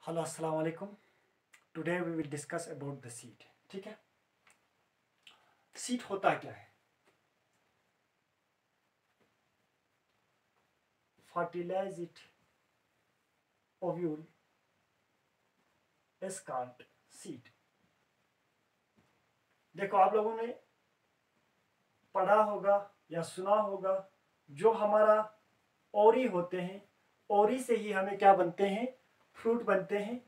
Hello अस्सलाम वालेकुम। Today we will discuss about the seed. ठीक है, सीड होता क्या है? Fertilize it ovule is called seed. देखो, आप लोगों ने पढ़ा होगा या सुना होगा, जो हमारा ओरी होते हैं, ओरी से ही हमें क्या बनते हैं? फ्रूट बनते हैं।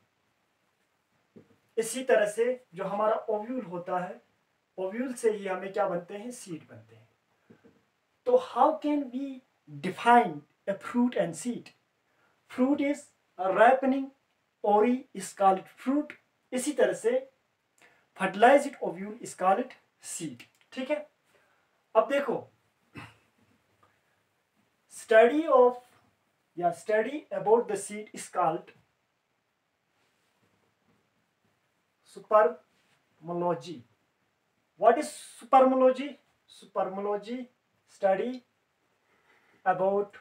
इसी तरह से जो हमारा ओव्यूल होता है, ओव्यूल से ही हमें क्या बनते हैं? सीड बनते हैं। तो how can we define a fruit and seed? Fruit is a ripening, ori is called fruit। इसी तरह से fertilized ovule is called seed। ठीक है, अब देखो, स्टडी ऑफ या study about the seed is called spermology. What is spermology? Spermology study about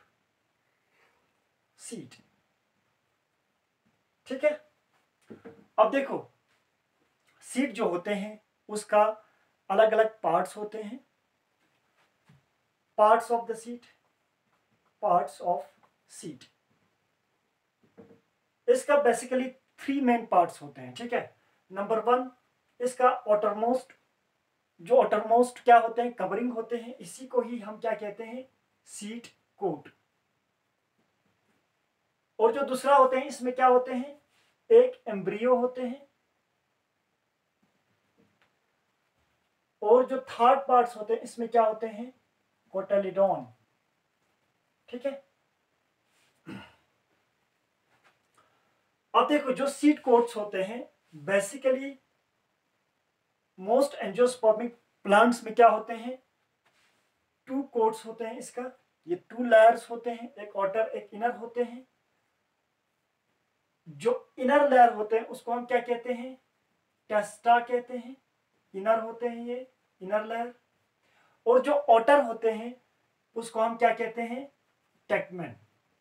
seed. ठीक है, अब देखो, सीड जो होते हैं उसका अलग अलग पार्ट्स होते हैं। Parts of the seed, parts of seed, इसका बेसिकली 3 मेन पार्ट्स होते हैं। ठीक है, नंबर 1, इसका ऑटरमोस्ट, जो ऑटरमोस्ट क्या होते हैं? कवरिंग होते हैं। इसी को ही हम क्या कहते हैं? Seed coat. और जो दूसरा होते हैं, इसमें क्या होते हैं? एक एम्ब्रियो होते हैं। और जो थर्ड पार्ट्स होते हैं, इसमें क्या होते हैं? कोटालिडॉन। ठीक है, अब देखो, जो सीड कोट्स होते हैं, बेसिकली मोस्ट एंजियोस्पर्मिक प्लांट्स में क्या होते हैं? 2 कोट्स होते हैं। इसका ये 2 लेयर्स होते हैं, एक आउटर एक इनर होते हैं। जो इनर लेयर होते हैं उसको हम क्या कहते हैं? टेस्टा कहते हैं। इनर होते हैं ये इनर लेयर। और जो आउटर होते हैं उसको हम क्या कहते हैं? टेगमेन।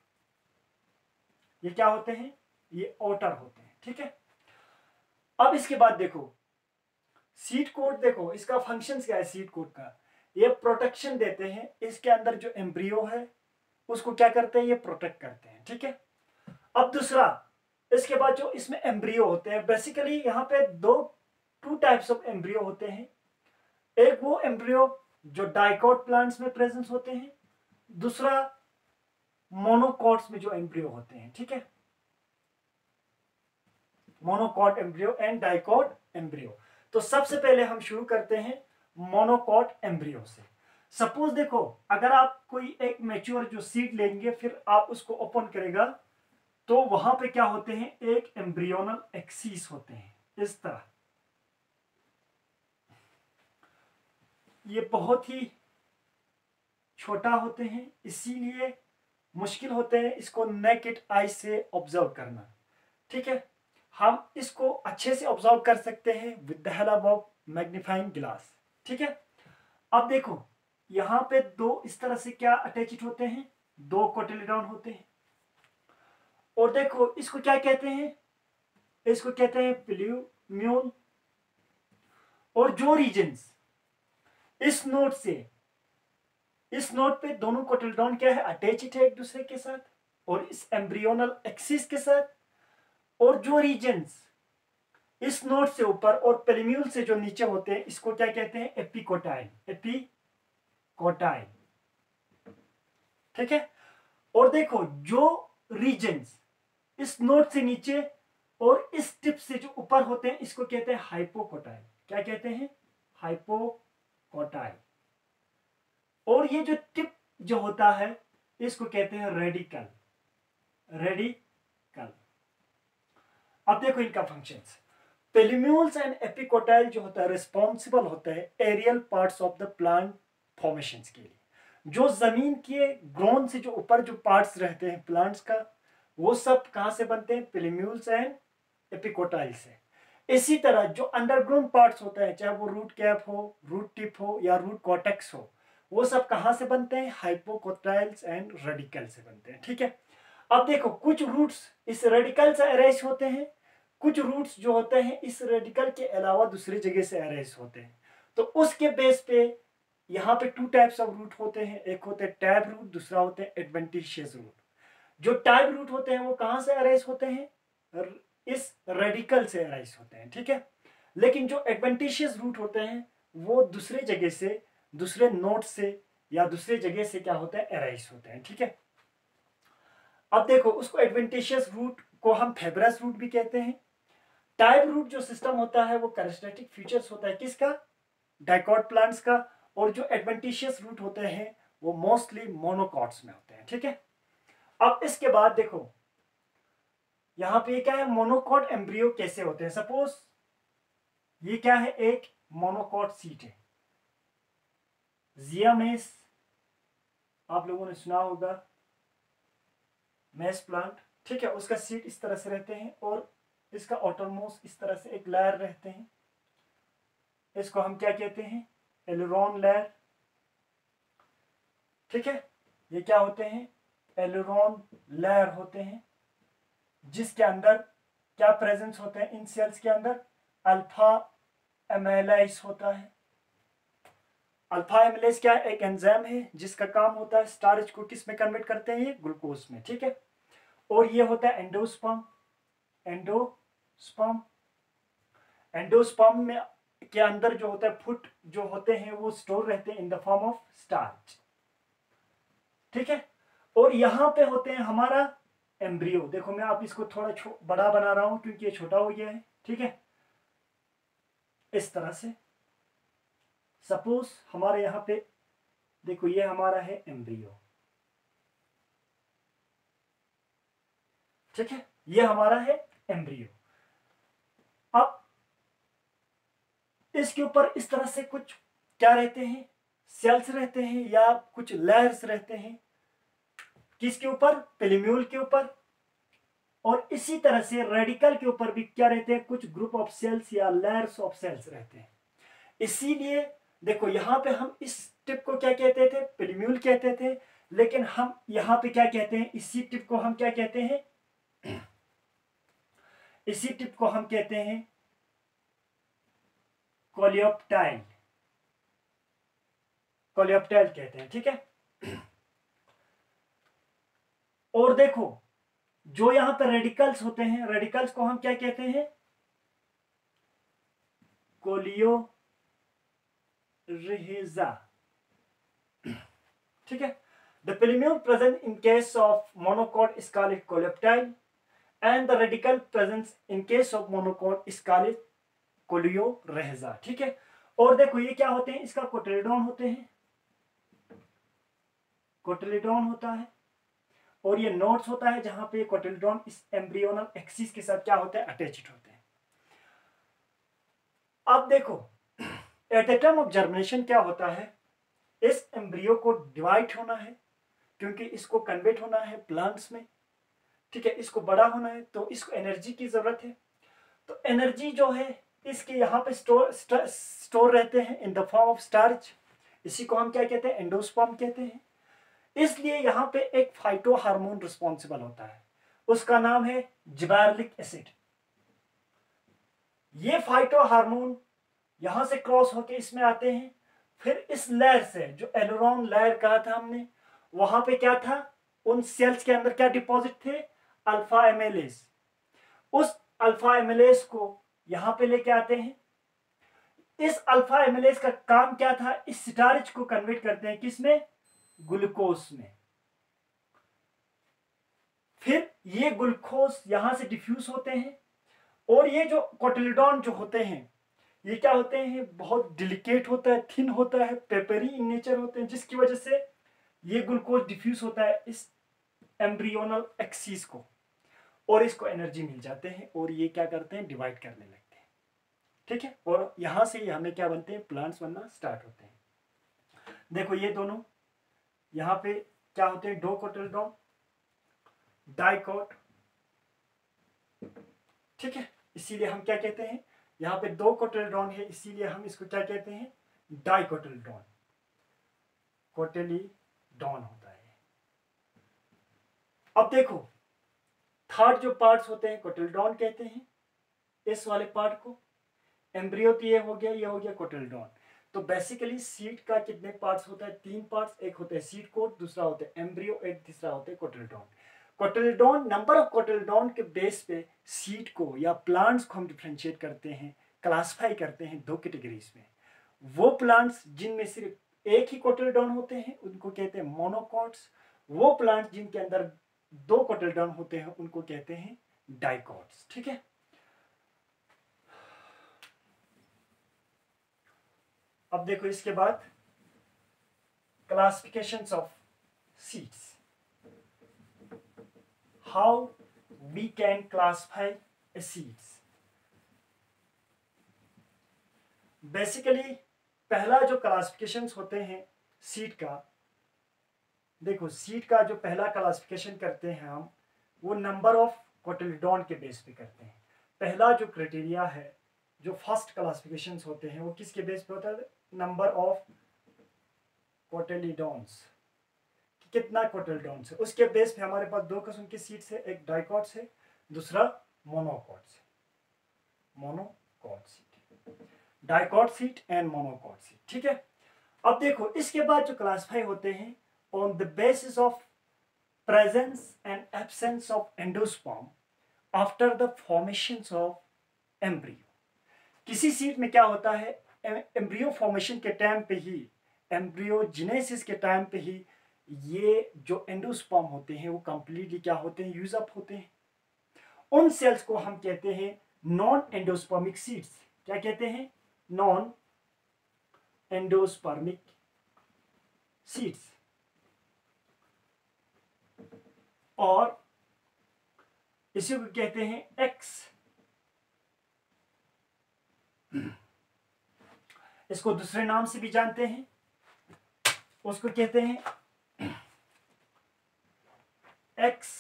ये क्या होते हैं? ये आउटर होते हैं। ठीक है, अब इसके बाद देखो, सीड कोट, देखो इसका फंक्शन क्या है सीड कोट का? ये प्रोटेक्शन देते हैं। इसके अंदर जो एम्ब्रियो है उसको क्या करते हैं? ये प्रोटेक्ट करते हैं। ठीक है, अब दूसरा, इसके बाद जो इसमें एम्ब्रियो होते हैं, बेसिकली यहाँ पे 2 टाइप्स ऑफ एम्ब्रियो होते हैं। एक वो एम्ब्रियो जो डाइकोट प्लांट्स में प्रेजेंस होते हैं, दूसरा मोनोकॉट्स में जो एम्ब्रियो होते हैं। ठीक है, monocot embryo and dicot embryo. तो सबसे पहले हम शुरू करते हैं मोनोकॉट एम्ब्रियो से। सपोज देखो, अगर आप कोई एक मैच्योर जो सीड लेंगे, फिर आप उसको ओपन करेगा, तो वहां पे क्या होते हैं? एक एम्ब्रियोनल एक्सिस होते हैं इस तरह। ये बहुत ही छोटा होते हैं, इसीलिए मुश्किल होते हैं इसको नेकेड आई से ऑब्जर्व करना। ठीक है, हम इसको अच्छे से ऑब्जर्व कर सकते हैं with the help of magnifying glass. ठीक है, अब देखो, यहां पे 2 इस तरह से क्या अटैच्ड होते हैं? 2 कोटिलेडॉन होते हैं। और देखो, इसको क्या कहते हैं? इसको कहते हैं प्लूम्यूल। और जो रीजन्स इस नोड से इस नोड पे दोनों कोटिलेडॉन क्या है? अटैच्ड है एक दूसरे के साथ और इस एम्ब्रियोनल एक्सिस के साथ। और जो रीजन्स इस नोड से ऊपर और पेलिम्यूल से जो नीचे होते हैं, इसको क्या कहते हैं? एपिकोटाइल। एपिकोटाइल। ठीक है, और देखो, जो रीजन्स इस नोड से नीचे और इस टिप से जो ऊपर होते हैं, इसको कहते हैं हाइपोकोटाइल। क्या कहते हैं? हाइपोकोटाइल। और ये जो टिप जो होता है, इसको कहते हैं रेडिकल। रेडिकल। अब देखो इनका फंक्शंस। पेलिम्यूल्स एंड एपिकोटाइल जो होता है, रिस्पॉन्सिबल होता है aerial parts of the plant formations के लिए। जो जमीन के ग्रोन से जो ऊपर जो पार्ट्स रहते हैं प्लांट्स का, वो सब कहां से बनते हैं? पेलिम्यूल्स एंड एपिकोटाइल से। इसी तरह जो अंडरग्राउंड पार्ट्स होते हैं, चाहे वो रूट कैप हो, रूट टिप हो या रूट कॉर्टेक्स हो, वो सब कहां से बनते हैं? हाइपोकोटाइल्स एंड रेडिकल से बनते हैं। ठीक है, अब देखो कुछ रूट्स इस रेडिकल से अरेंज होते हैं, कुछ रूट्स जो होते हैं इस रेडिकल के अलावा दूसरी जगह से अरेंज होते हैं। तो उसके बेस पे यहाँ पे टू टाइप्स ऑफ रूट होते हैं, एक होते हैं टैब रूट, दूसरा होते हैं एडवेंटिशियस रूट। जो टाइप रूट होते हैं वो कहां से अरेंज होते हैं, इस रेडिकल से अरेंज होते हैं, ठीक है। लेकिन जो एडवेंटिशियस रूट होते हैं वो दूसरे जगह से, दूसरे नोड से या दूसरे जगह से क्या होता है, अरेंज होते हैं, ठीक है। अब देखो उसको एडवेंटिशियस रूट को हम फेब्रस रूट भी कहते हैं। टाइप रूट जो सिस्टम होता है वो कैरेक्टरिस्टिक फीचर्स होता है किसका, डाइकॉट प्लांट्स का। और जो एडवेंटिशियस रूट होते हैं वो मोस्टली मोनोकॉट्स में होते हैं, ठीक है। अब इसके बाद देखो यहां पे क्या है, मोनोकॉट एम्ब्रियो कैसे होते हैं। सपोज ये क्या है, एक मोनोकॉट सीट है, जिया मेस, आप लोगों ने सुना होगा मेस प्लांट, ठीक है। उसका सीट इस तरह से रहते हैं और इसका ऑटरमोस्ट इस तरह से एक लेयर रहते हैं, इसको हम क्या कहते हैं, एलुरोन लेयर, ठीक है। ये क्या होते हैं, एलुरोन लेयर होते हैं, जिसके अंदर क्या प्रेजेंस होते हैं, इन सेल्स के अंदर अल्फा एमाइलेज होता है। अल्फा एमाइलेज क्या है, एक एंजाइम है जिसका काम होता है स्टार्च को किस में कन्वर्ट करते हैं, ये ग्लूकोज में, ठीक है। और ये होता है एंडोस्पर्म, एंडोस्पर्म, एंडोस्पर्म में के अंदर जो होता है फुट जो होते हैं वो स्टोर रहते हैं in the form of starch, ठीक है। और यहां पे होते हैं हमारा एम्ब्रियो। देखो मैं आप इसको थोड़ा बड़ा बना रहा हूं क्योंकि ये छोटा हो गया है, ठीक है। इस तरह से सपोज हमारे यहां पे देखो ये हमारा है एम्ब्रियो, ठीक है, ये हमारा है एम्ब्रियो। अब इसके ऊपर इस तरह से कुछ क्या रहते हैं, सेल्स रहते हैं या कुछ लेयर्स रहते हैं, किसके ऊपर, पेलिम्यूल के ऊपर। और इसी तरह से रेडिकल के ऊपर भी क्या रहते हैं, कुछ ग्रुप ऑफ सेल्स या लेयर्स ऑफ सेल्स रहते हैं। इसीलिए देखो यहां पे हम इस टिप को क्या कहते थे, पेलिम्यूल कहते थे, लेकिन हम यहां पे क्या कहते हैं, इसी टिप को हम क्या कहते हैं, इसी टिप को हम कहते हैं कोलियोप्टाइल, कोलियोप्टाइल कहते हैं, ठीक है। और देखो जो यहां पर रेडिकल्स होते हैं, रेडिकल्स को हम क्या कहते हैं, कोलियोरेजा, ठीक है। The polymere present in case of monocot is called coleoptile and the radical presence in case of monocot is called कोलियोरेजा, ठीक है। और देखो ये क्या होते हैं, इसका कोटिलेडोन होते हैं, कोटिलेडोन होता है, और ये नोड्स होता है जहां पे कोटिलेडोन इस एम्ब्रियोनल एक्सिस के साथ क्या होते हैं, अटैच्ड होते हैं। अब देखो at the time of germination क्या होता है, इस एम्ब्रियो को डिवाइड होना है क्योंकि इसको कन्वर्ट होना है प्लांट्स में, ठीक है। इसको बड़ा होना है तो इसको एनर्जी की जरूरत है। तो एनर्जी जो है इसके यहाँ पे स्टोर रहते हैं in the form of starch, इसी को हम क्या कहते हैं, एंडोस्पर्म कहते हैं। इसलिए यहाँ पे एक फाइटो हार्मोन रिस्पॉन्सिबल होता है, उसका नाम है जिबेरेलिक एसिड। ये फाइटो हार्मोन यहां से क्रॉस होके इसमें आते हैं, फिर इस लेयर से जो एलुरोन लेयर कहा था हमने, वहां पे क्या था, उन सेल्स के अंदर क्या डिपॉजिट थे, अल्फा एमिलेज। उस अल्फा एमिलेज को यहां पे लेके आते हैं। इस अल्फा एमिलेज का काम क्या था, इस स्टार्च को कन्वर्ट करते हैं किसमें, ग्लूकोज में। फिर ये ग्लूकोज यहां से डिफ्यूज होते हैं और ये जो कोटिलेडोन जो होते हैं ये क्या होते हैं, बहुत डिलिकेट होता है, थिन होता है, पेपरी इन नेचर होते हैं, जिसकी वजह से ये ग्लूकोज डिफ्यूज होता है इस एम्ब्रियोनल एक्सिस को और इसको एनर्जी मिल जाते हैं और ये क्या करते हैं, डिवाइड करने लगते हैं, ठीक है। और यहां से हमें क्या बनते हैं, प्लांट्स बनना स्टार्ट होते हैं। देखो ये दोनों यहां पे क्या होते हैं, दो कोटिलेडोन, डाइकोट, ठीक है। इसीलिए हम क्या कहते हैं, यहाँ पे दो कोटिलेडोन है इसीलिए हम इसको क्या कहते हैं, डाइकोटिलेडोन, कोटिलीडोन होता है। अब देखो थर्ड जो पार्ट्स होते हैं कोटिल्डॉन कहते हैं इस वाले पार्ट को। एम्ब्रियो तो ये हो गया कोटिल्डॉन। तो बेसिकली सीड का कितने पार्ट्स होता है? 3 पार्ट्स। एक होते हैं सीड कोट, दूसरा होता है एम्ब्रियो, एक तीसरा होता है कोटिल्डॉन। कोटिल्डॉन, नंबर ऑफ कोटिल्डॉन के बेस पे सीड को या प्लांट्स को हम डिफरेंशिएट करते हैं, क्लासिफाई करते हैं 2 कैटेगरीज में। वो प्लांट्स जिनमें सिर्फ एक ही कोटिल्डॉन होते हैं उनको कहते हैं मोनोकॉट्स। वो प्लांट्स जिनके अंदर 2 कोटिल्डॉन होते हैं उनको कहते हैं डाइकॉट्स। ठीक है। अब देखो इसके बाद classifications of seeds, how we can classify seeds. Basically पहला जो क्लासिफिकेशंस होते हैं सीड का, देखो सीड का जो पहला क्लासिफिकेशन करते हैं हम, वो नंबर ऑफ कोटिल्डॉन के बेस पे करते हैं। पहला जो क्राइटेरिया है, जो फर्स्ट क्लासिफिकेशंस होते हैं वो किसके बेस पे होता है? नंबर ऑफ कोटिल्डॉन्स, कितना कोटिल्डॉन्स है उसके बेस पे हमारे पास 2 किस्म की सीड्स है, एक डाइकॉट्स है, दूसरा मोनोकॉट्स है। Monocot seed, dicot seed and monocot seed. ठीक है। अब देखो इसके बाद जो क्लासिफाई होते हैं on the basis of presence and absence of endosperm after the formation of embryo. किसी सीड में क्या होता है, एम्ब्रियो फॉर्मेशन के टाइम पे ही, एम्ब्रियोजेनेसिस के टाइम पे ही ये जो एंडोस्पर्म होते हैं वो कंप्लीटली क्या होते हैं? यूज अप होते हैं। उन सेल्स को हम कहते हैं नॉन एंडोस्पर्मिक सीड्स। क्या कहते हैं? Non endospermic seeds. और इसी को कहते हैं एक्स, इसको दूसरे नाम से भी जानते हैं, उसको कहते हैं एक्स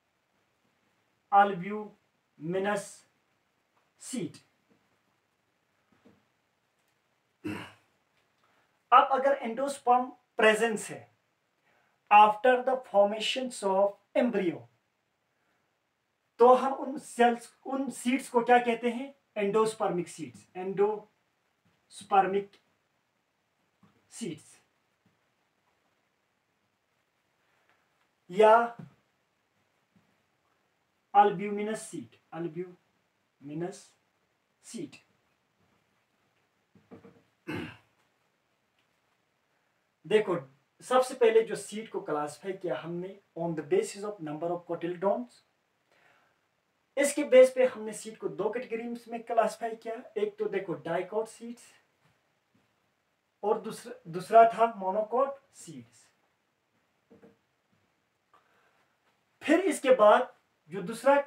अल्ब्यूमिनस सीड। अब अगर एंडोस्पर्म प्रेजेंस है after the formation of embryo, तो हम उन सेल्स, उन सीड्स को क्या कहते हैं? Endospermic seeds. एंडोस्पर्मिक सीड्स या अल्ब्यूमिनस सीड, अल्ब्यूमिनस सीड। देखो सबसे पहले जो सीड को क्लासिफाई किया हमने on the basis of number of cotyledons, इसके बेस पे हमने सीड को 2 कैटेगरीज में क्लासिफाई किया। एक तो देखो डाइकॉट सीड्स और दूसरा था मोनोकॉट सीड्स। फिर इसके बाद जो दूसरा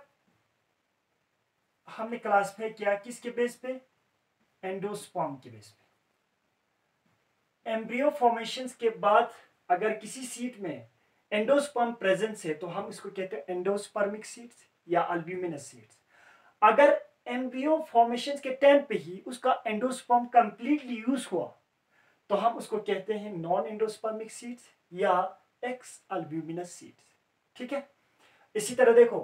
हमने क्लासिफाई किया किसके बेस पे? एंडोस्पर्म के बेस पे। एम्ब्रियो फॉर्मेशंस के बाद अगर किसी सीड में एंडोस्पर्म प्रेजेंस है तो हम इसको कहते हैं एंडोस्पर्मिक सीड्स या अल्ब्यूमिनस सीड्स। अगर एम्ब्रियो फॉर्मेशन के टाइम पे ही उसका एंडोस्पर्म कंप्लीटली यूज हुआ तो हम उसको कहते हैं नॉन एंडोस्पर्मिक सीड्स या एक्स अल्ब्यूमिनस सीड्स। ठीक है। इसी तरह देखो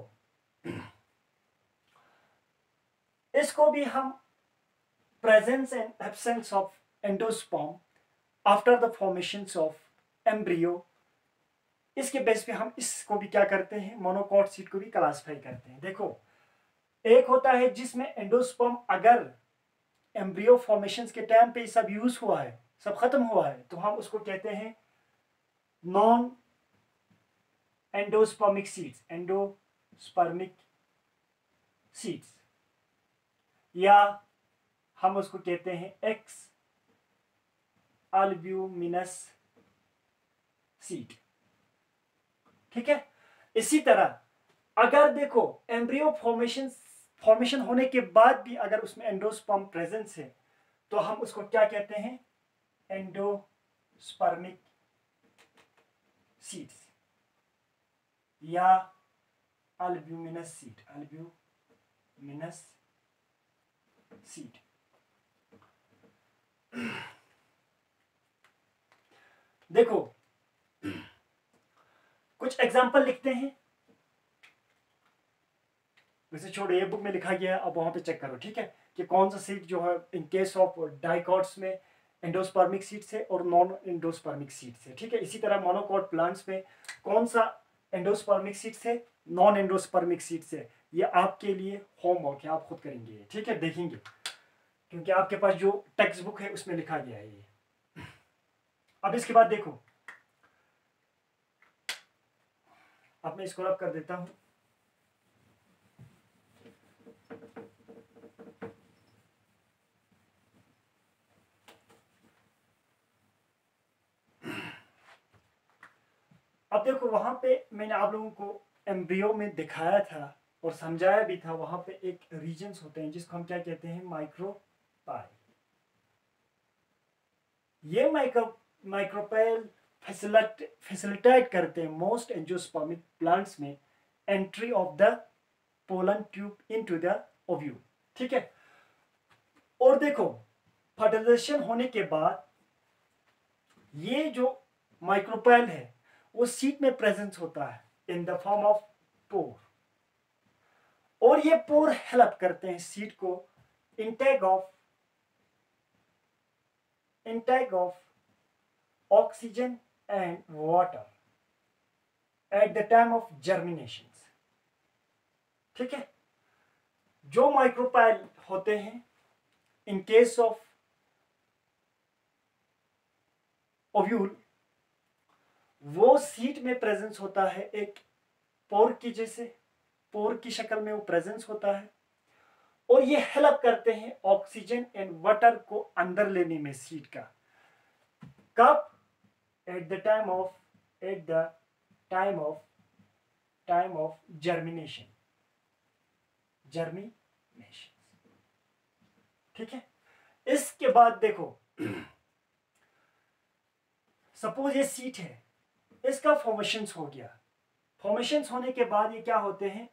इसको भी हम presence and absence of endosperm after the formation of embryo, इसके बेस पे हम इसको भी क्या करते हैं? मोनोकॉट सीड को भी क्लासिफाई करते हैं। देखो एक होता है जिसमें एंडोस्पर्म अगर एम्ब्रियो फॉर्मेशन के टाइम पे सब यूज हुआ है, सब खत्म हुआ है, तो हम उसको कहते हैं non endospermic seeds, endospermic seeds, या हम उसको कहते हैं एक्स अल्ब्यूमिनस सीड। ठीक है। इसी तरह अगर देखो एम्ब्रियो फॉर्मेशन होने के बाद भी अगर उसमें एंडोस्पर्म प्रेजेंस है तो हम उसको क्या कहते हैं? एंडोस्पर्मिक सीड्स या अल्ब्यूमिनस सीड, अल्ब्यूमिनस सीड। देखो कुछ एग्जांपल लिखते हैं। वैसे छोड़ो, ये बुक में लिखा गया है, अब वहाँ पे चेक करो, ठीक है, कि कौन सा सीड जो है इन केस ऑफ डाइकॉट्स में एंडोस्पर्मिक सीड्स है और नॉन एंडोस्पर्मिक सीड्स है, ठीक है। इसी तरह मोनोकॉट प्लांट्स में कौन सा एंडोस्पर्मिक सीड्स है, नॉन एंडोस्पर्मिक सीड्स है। ये आपके लिए होमवर्क है, आप खुद करेंगे, ठीक है, देखेंगे, क्योंकि आपके पास जो टेक्स्ट बुक है उसमें लिखा गया है ये। अब इसके बाद देखो, अब मैं इसको रब कर देता हूं। अब देखो, वहां पे मैंने आप लोगों को एम्ब्रियो में दिखाया था और समझाया भी था, वहां पे एक रीजन्स होते हैं जिसको हम क्या कहते हैं, माइक्रोपाइल। ये माइक्रोपाइल फैसिलिटेट करते हैं मोस्ट एंजियोस्पर्मिक प्लांट्स में entry of the pollen tube into the ovule, ठीक है। और देखो, फर्टिलाइजेशन होने के बाद ये जो माइक्रोपाइल है वो सीड में प्रेजेंस होता है in the form of pore, और ये पोर हेल्प करते हैं सीड को intake of oxygen and water at the time of germination, ठीक है। जो माइक्रोपाइल होते हैं इन केस ऑफ ओव्यूल, वो सीड में प्रेजेंस होता है एक पोर की जैसे, पोर की शक्ल में वो प्रेजेंस होता है, और ये हेल्प करते हैं ऑक्सीजन एंड वाटर को अंदर लेने में सीड का। कब? At the time of germination, ठीक है। इसके बाद देखो, सपोज ये सीट है, इसका फॉर्मेशंस हो गया, फॉर्मेशंस होने के बाद ये क्या होते हैं,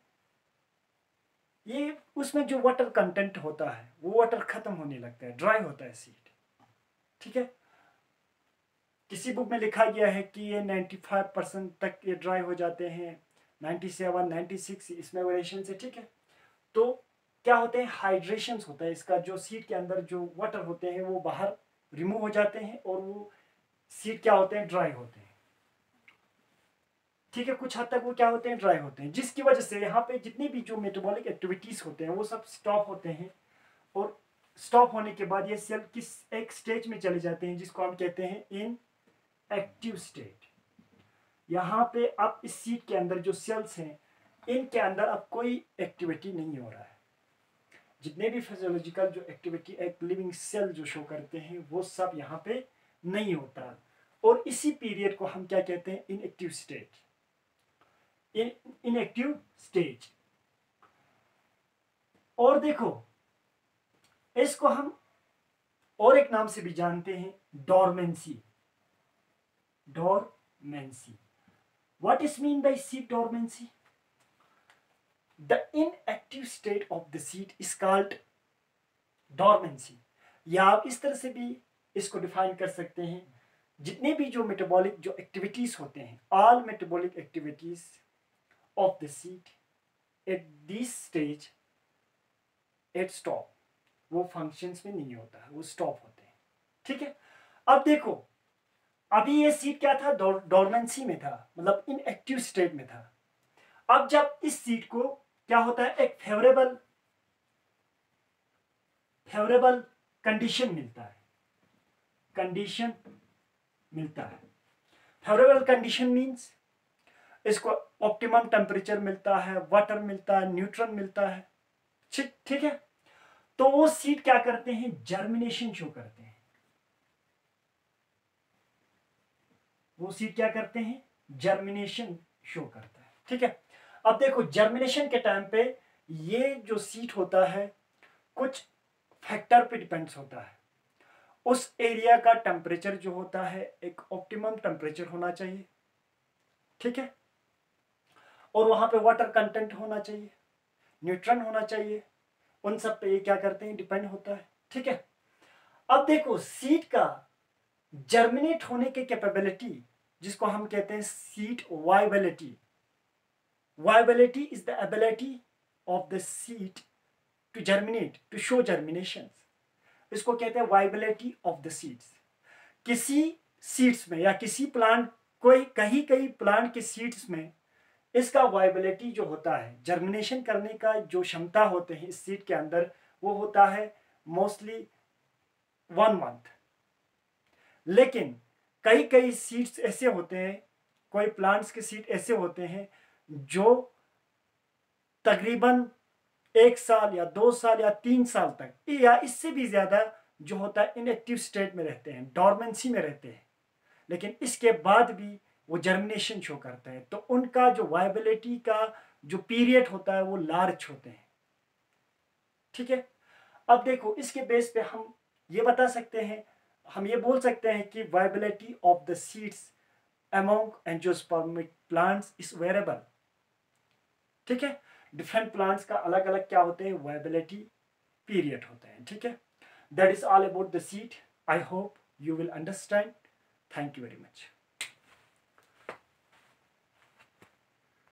ये उसमें जो वाटर कंटेंट होता है वो वाटर खत्म होने लगता है, ड्राई होता है सीड, ठीक है। किसी बुक में लिखा गया है कि ये 95% तक ये ड्राई हो जाते हैं, 97, 96 इसमें वेरिएशन से, ठीक है। तो क्या होते हैं, हाइड्रेशन होता है इसका, जो सीड के अंदर जो वाटर होते हैं वो बाहर रिमूव हो जाते हैं और वो सीड क्या होते हैं, ड्राई होते हैं, ठीक है। कुछ हद तक वो क्या होते हैं, ड्राई होते हैं, जिसकी वजह से यहाँ पे जितनी भी जो मेटाबॉलिक एक्टिविटीज होते हैं वो सब स्टॉप होते हैं, और स्टॉप होने के बाद ये सेल किस एक स्टेज में चले जाते हैं जिसको हम कहते हैं इन एक्टिव स्टेट। यहाँ पे अब इस सीड के अंदर जो सेल्स हैं इनके अंदर अब कोई एक्टिविटी नहीं हो रहा है, जितने भी फिजियोलॉजिकल जो एक्टिविटी एक लिविंग सेल जो शो करते हैं वो सब यहाँ पे नहीं होता, और इसी पीरियड को हम क्या कहते हैं, इनएक्टिव स्टेज, इनएक्टिव स्टेज। और देखो, इसको हम और एक नाम से भी जानते हैं, dormancy. What is mean by seed dormancy? The inactive state of the seed is called dormancy। या आप इस तरह से भी इसको डिफाइन कर सकते हैं, जितने भी जो मेटाबॉलिक जो एक्टिविटीज होते हैं, all metabolic activities of the seed at this stage at stop, वो फंक्शंस में नहीं होता है, वो स्टॉप होते हैं, ठीक है। अब देखो, अभी ये सीड क्या था, डोरमेंसी में था, मतलब इनएक्टिव स्टेट में था। अब जब इस सीड को क्या होता है, एक फेवरेबल कंडीशन मिलता है, फेवरेबल कंडीशन मींस इसको ऑप्टिमम टेम्परेचर मिलता है, वाटर मिलता है, न्यूट्रन मिलता है, ठीक है। तो वो सीड क्या करते हैं, जर्मिनेशन शो करते हैं, वो सीड क्या करते हैं, जर्मिनेशन शो करता है, ठीक है। अब देखो, जर्मिनेशन के टाइम पे ये जो सीड होता है कुछ फैक्टर पे डिपेंड्स होता है, उस एरिया का टेम्परेचर जो होता है एक ऑप्टिमम टेम्परेचर होना चाहिए, ठीक है, और वहां पे वाटर कंटेंट होना चाहिए, न्यूट्रन होना चाहिए, उन सब पे ये क्या करते हैं, डिपेंड होता है, ठीक है। अब देखो, सीड का जर्मिनेट होने की कैपेबिलिटी जिसको हम कहते हैं seed viability is the ability of the seed to germinate, to show germination. इसको कहते हैं वाइबिलिटी ऑफ द सीड्स। किसी सीड्स में या किसी प्लांट, कोई कहीं कहीं प्लांट के सीड्स में इसका वाइबिलिटी जो होता है, जर्मिनेशन करने का जो क्षमता होते हैं इस सीड के अंदर, वो होता है मोस्टली 1 मंथ। लेकिन कई कई सीड्स ऐसे होते हैं, कोई प्लांट्स के सीड ऐसे होते हैं जो तकरीबन 1 साल या 2 साल या 3 साल तक या इससे भी ज्यादा जो होता है इनएक्टिव स्टेट में रहते हैं, डॉर्मेंसी में रहते हैं, लेकिन इसके बाद भी वो जर्मिनेशन शो करता है। तो उनका जो वायबिलिटी का जो पीरियड होता है वो लार्ज होते हैं। ठीक है, अब देखो इसके बेस पे हम ये बता सकते हैं, हम ये बोल सकते हैं कि viability of the seeds among angiospermic plants is variable. ठीक है, डिफरेंट प्लांट्स का अलग अलग क्या होते हैं, वायबिलिटी पीरियड होते हैं। ठीक है, that is all about the seed. I hope you will understand. Thank you very much.